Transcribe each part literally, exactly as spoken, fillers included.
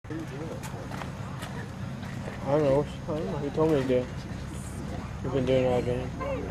I don't know. I don't know. He told me to do. We've been doing it all game.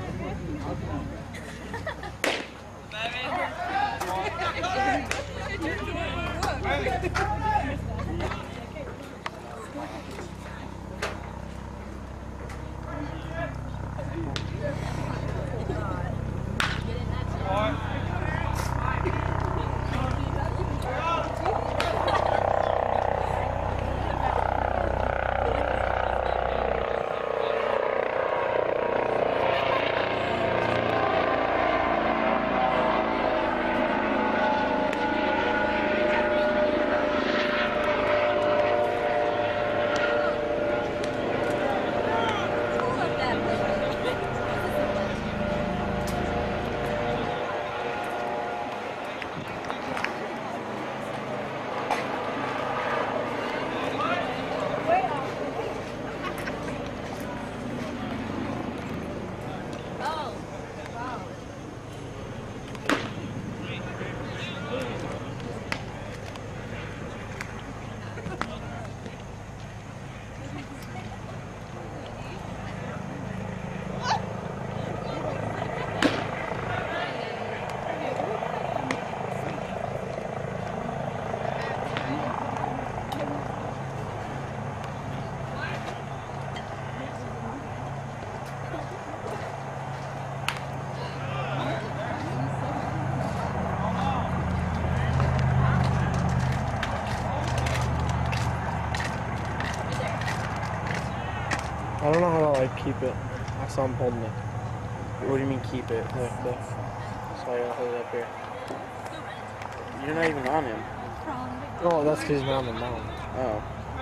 I don't know how to like keep it. I saw him holding it. What do you mean keep it? Like this. So I gotta hold it up here. You're not even on him. Oh, that's because he's not on the mound. Oh.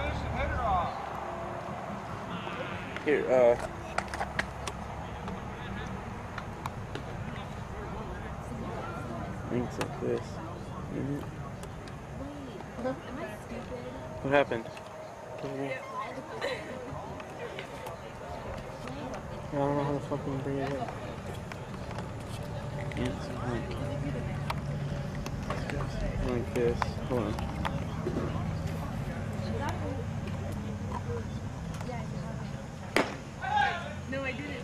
Here, uh. Things like this. Mm-hmm. What happened? I don't know how to fucking bring it up. It's like, like this. Hold on. No, I didn't.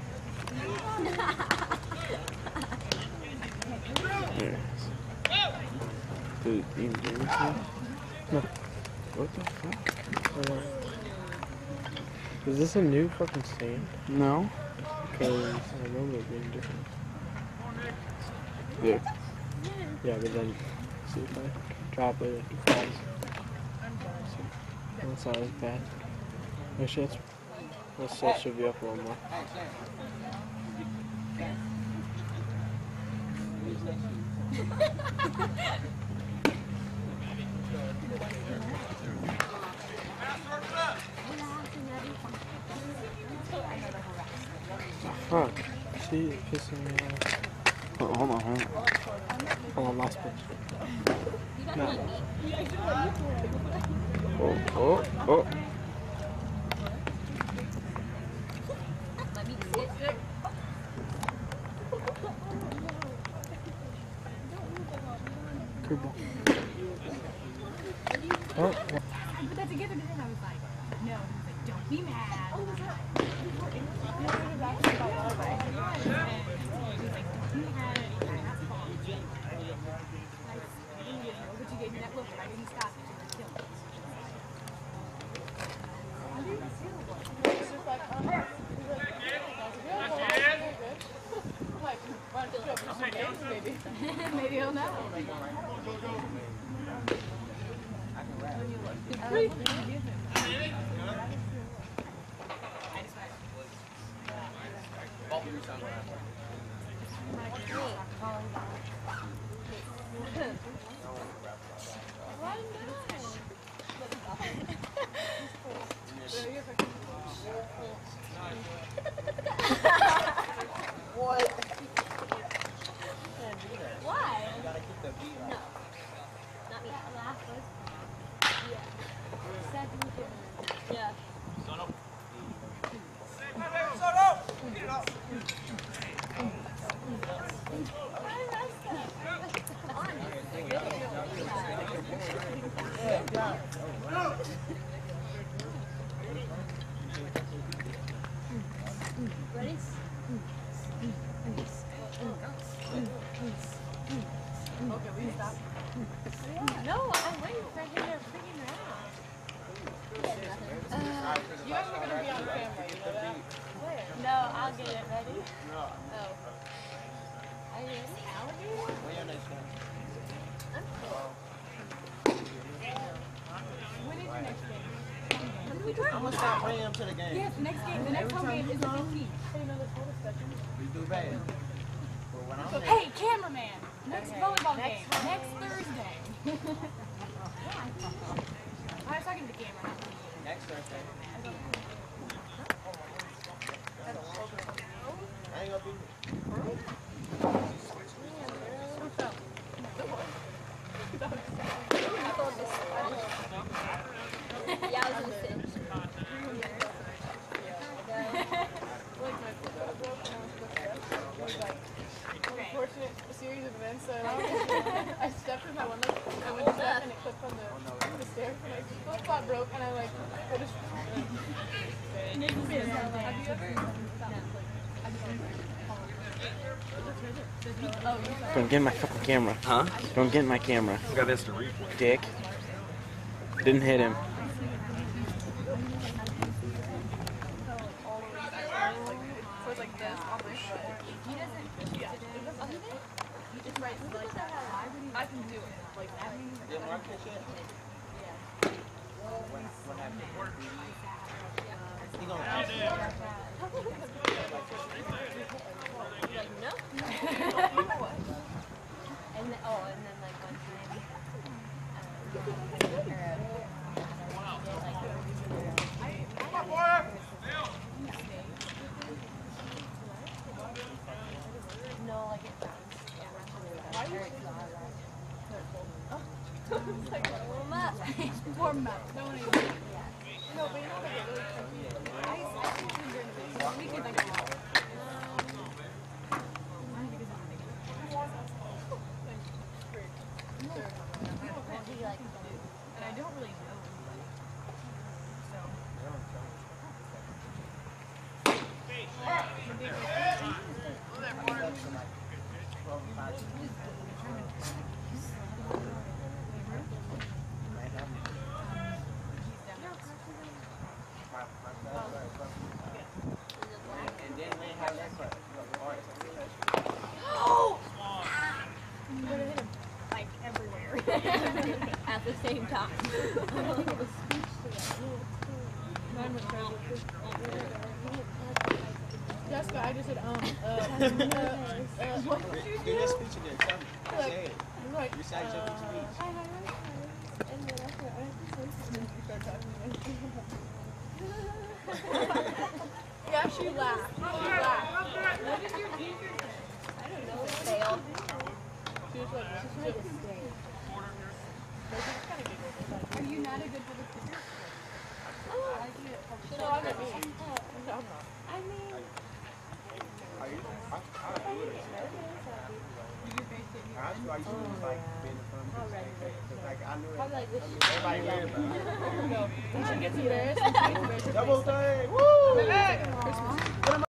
There. Dude, you do this? No. What the fuck? Uh, is this a new fucking stand? No. Because I remember it being different. There. Yeah, but then see if I drop it, it falls. So, that's not as bad. Actually, that's, that's, that should be up a little more. Fuck. See, it's pissing me off. Oh, hold on, hold on. Hold on, last pitch. No. Oh, oh, oh. Curveball. Oh. We put that together today and I was like, no. He was like, don't be mad. Maybe he'll know. What? Why? You gotta keep the beat up. No. Not me. Last was. Yeah. Second. You guys are going to be on camera, you know that? Where? No, I'll get it. Ready? No. Oh. Are you in alligator? When your next game? When is your next game? I'm gonna start bringing them to the game. Yes, next game. The next home game is the fifteenth. Hey, you know this whole discussion? We do bad. But when I'm Hey, cameraman. Next volleyball game. Next Thursday. I was talking to the camera. next Thursday, I ain't gonna be. Yeah, I was gonna sit. Unfortunate series of events. So I stepped with my one leg, I went to step and it clipped on the, the stair, and my flip flop broke, and I like, I just. Don't get in my fucking camera. Huh? Don't get in my camera. I got instant replay. Dick. Didn't hit him. So it's like this on my foot. He doesn't. Yeah. It's right. Like that. I can do it. Like that. Did Mark catch it? What, what happened? He gonna catch it. Like, no. And then, oh, and then like one time, um, or, uh, no, like it bounced. Yeah, why you warm up. Warm up. Don't even. No, but you know, like it really tricky. I I think during the week. We could like go. And I don't really know. So. And then we have that class. Like everywhere. At the same time. Jessica, I just said, um, uh, uh, uh, what? Do your speech again. Tell me. Say it. Like, Recite your speech. yeah, she laughed. She laughed. What is your teacher? I don't know. Fail. She was like, she's trying to stay. Are you not a good public speaker? No, I'm not me. No, I'm not. I mean, I used to like being in front of people. Like I knew probably like this. everybody knew everybody. No, we should get some bears. Double thing. Woo! Christmas.